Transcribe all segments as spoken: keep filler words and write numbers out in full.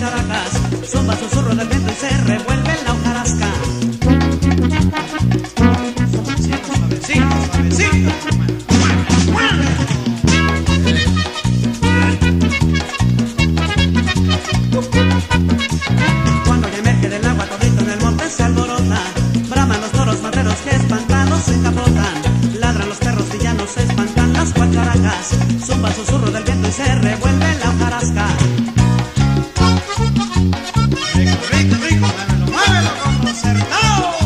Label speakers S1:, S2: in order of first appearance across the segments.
S1: guacharacas, zumba susurro del viento y se revuelve la hojarasca. Suavecito, suavecito, suavecito. Cuando ya emerge del agua todito en el monte se alborota, braman los toros madreros que espantados se encapotan, ladran los perros villanos, se espantan las guacharacas, zumba el susurro del viento y se revuelve la hojarasca. Rico, rico, rico, muévelo, muévelo como acertado.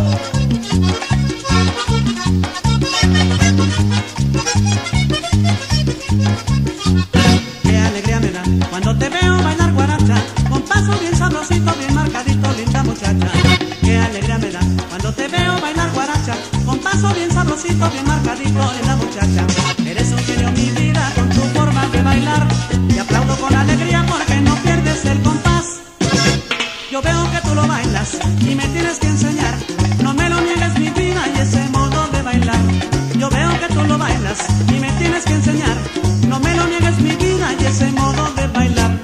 S1: Qué alegría me da cuando te veo bailar guaracha, con paso bien sabrosito, bien marcadito, linda muchacha. Qué alegría me da cuando te veo bailar guaracha, con paso bien sabrosito, bien marcadito, linda muchacha. Eres un genio mi vida con tu forma de bailar, te aplaudo con alegría porque no pierdes el compás. Yo veo que tú lo bailas y me tienes que enseñar, no me lo niegues mi vida y ese modo de bailar. Yo veo que tú lo bailas y me tienes que enseñar, no me lo niegues mi vida y ese modo de bailar.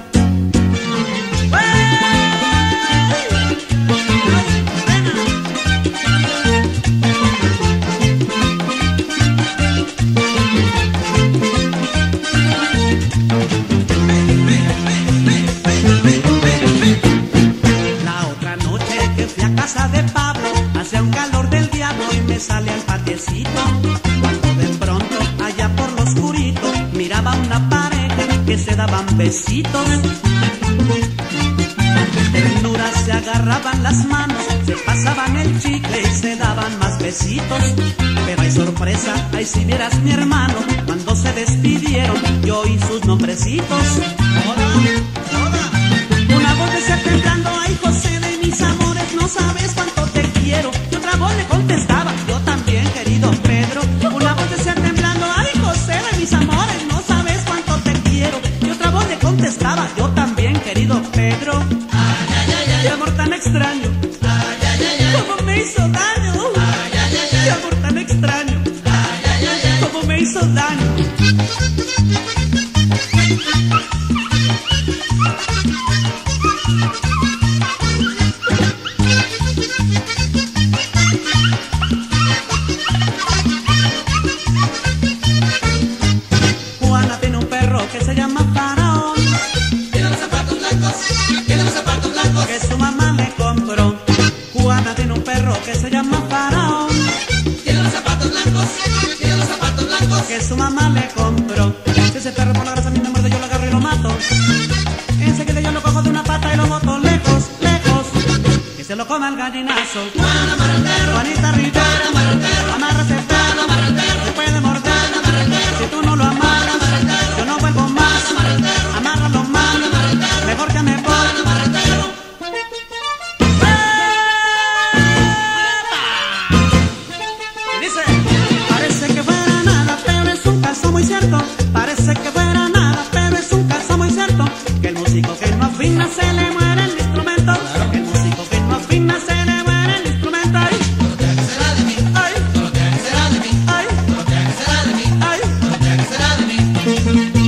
S1: De Pablo, hacía un calor del diablo y me sale al patiecito, cuando de pronto allá por lo oscurito miraba una pareja que se daban besitos. De ternura se agarraban las manos, se pasaban el chicle y se daban más besitos. Pero hay sorpresa, ahí si vieras mi hermano, cuando se despidieron yo oí sus nombrecitos. Hola, hola. Una voz decía temblando, ay José de mis amores, no sabes cuánto te quiero. Y otra voz le contestaba, yo también querido Pedro. Una voz decía temblando, ay José de mis amores, no sabes cuánto te quiero. Y otra voz le contestaba, yo también querido Pedro. Ay, ay, ay, ay. Qué amor tan extraño, ay, ay, ay, ay. Cómo me hizo daño, ay, ay, ay, ay. Qué amor tan extraño, ay, ay, ay, ay. Cómo me hizo daño. Juana tiene un perro que se llama Faraón. Tiene los zapatos blancos, tiene los zapatos blancos que su mamá le compró. Juana tiene un perro que se llama Faraón. Tiene los zapatos blancos, tiene los zapatos blancos que su mamá le compró. Si ese perro por la grasa a mí me muerde, yo lo agarro y lo mato. Enseguida yo lo cojo de una pata y lo boto lejos, lejos, que se lo coma el gallinazo. Juana amarra el perro, Juanita Rivera amarra el perro, amarra ese perro, amarra el perro, se puede morder, amarra el perro. Si tú no lo amarras, yo no vuelvo más, amárralo más, mejor que me voy. Y dice, parece que fuera nada, pero es un caso muy cierto. Parece que fuera nada, pero es un caso muy cierto, que el músico que no afina se le muere el instrumento. El músico que no afina se le muere el instrumento. Ay, todo lo que será de mí, ay, todo lo que será de mí, ay, todo lo que será de mí, ay, todo lo que será de mí.